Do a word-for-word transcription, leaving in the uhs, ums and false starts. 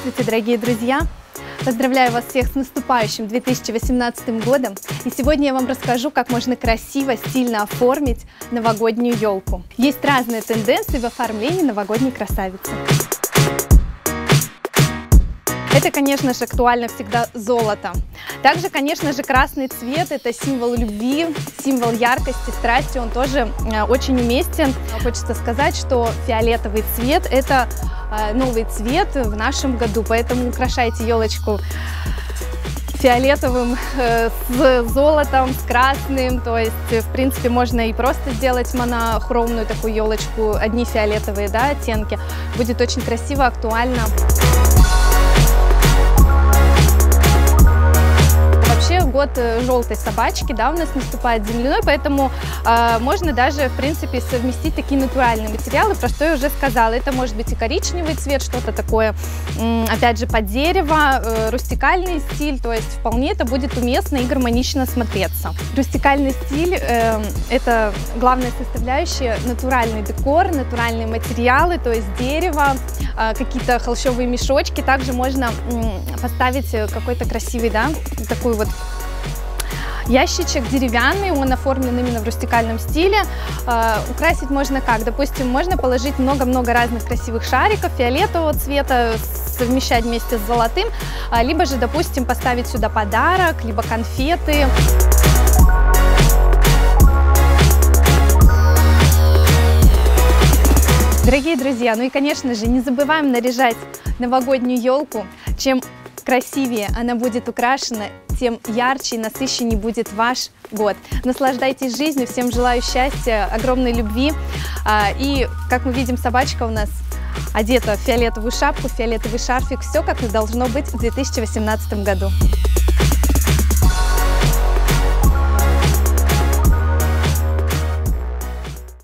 Здравствуйте, дорогие друзья! Поздравляю вас всех с наступающим две тысячи восемнадцатым годом. И сегодня я вам расскажу, как можно красиво, стильно оформить новогоднюю елку. Есть разные тенденции в оформлении новогодней красавицы. Это, конечно же, актуально всегда золото. Также, конечно же, красный цвет – это символ любви, символ яркости, страсти, он тоже очень уместен. Хочется сказать, что фиолетовый цвет – это новый цвет в нашем году, поэтому украшайте елочку фиолетовым, с золотом, с красным, то есть, в принципе, можно и просто сделать монохромную такую елочку, одни фиолетовые, да, оттенки, будет очень красиво, актуально. Год желтой собачки, да, у нас наступает земляной, поэтому э, можно даже, в принципе, совместить такие натуральные материалы, про что я уже сказала. Это может быть и коричневый цвет, что-то такое, э, опять же, под дерево, э, рустикальный стиль, то есть вполне это будет уместно и гармонично смотреться. Рустикальный стиль э, – это главная составляющая, натуральный декор, натуральные материалы, то есть дерево, э, какие-то холщовые мешочки. Также можно э, поставить какой-то красивый, да, такую вот ящичек деревянный, он оформлен именно в рустикальном стиле. Э, украсить можно как? Допустим, можно положить много-много разных красивых шариков фиолетового цвета, совмещать вместе с золотым, э, либо же, допустим, поставить сюда подарок, либо конфеты. Дорогие друзья, ну и, конечно же, не забываем наряжать новогоднюю елку. Чем красивее она будет украшена, тем ярче и насыщеннее будет ваш год. Наслаждайтесь жизнью, всем желаю счастья, огромной любви. И, как мы видим, собачка у нас одета в фиолетовую шапку, фиолетовый шарфик. Все как и должно быть в две тысячи восемнадцатом году.